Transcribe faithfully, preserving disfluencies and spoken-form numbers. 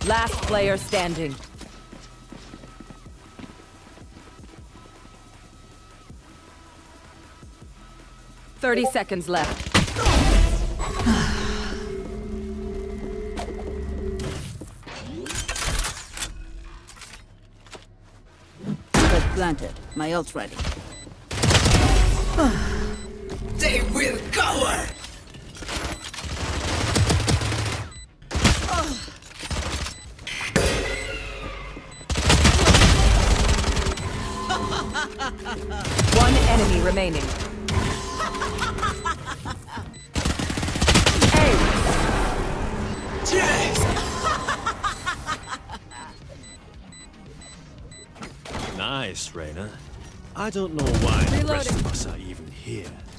Last player standing. Thirty seconds left. Planted. My ult's ready. They will cover! One enemy remaining. Hey! Yes! Nice, Reyna. I don't know why the rest of us are even here.